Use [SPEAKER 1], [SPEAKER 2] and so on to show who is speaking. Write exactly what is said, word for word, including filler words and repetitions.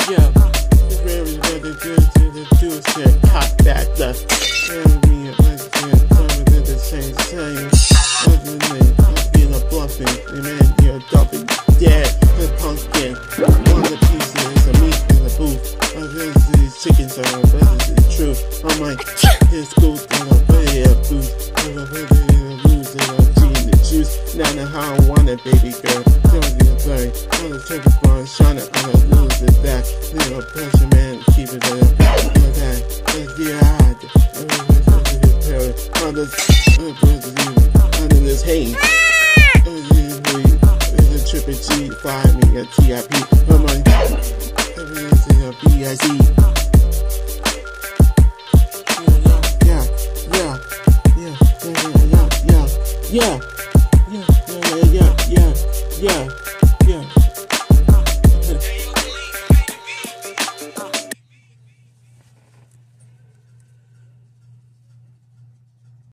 [SPEAKER 1] Yo, it's very really good to the do shit. Pop that the me and my friend coming at the same time. Other than I'm being a bluffing, and man, you're dumping dead. The pumpkin, one of the pieces of meat in the booth. I'm going to these chickens are whether it's true. I'm like, his school, and I'm way up booth. I'm a way to lose, and I'm cheating the juice. Now I know how I want it, baby girl. Don't get sorry. On the turkey farm, Shawnna, I'm gonna lose it back. Little pressure, man, keep it up. Yeah, on the under this haze. It's a triple G, five me a T I P. Come on, everything's a B I Z.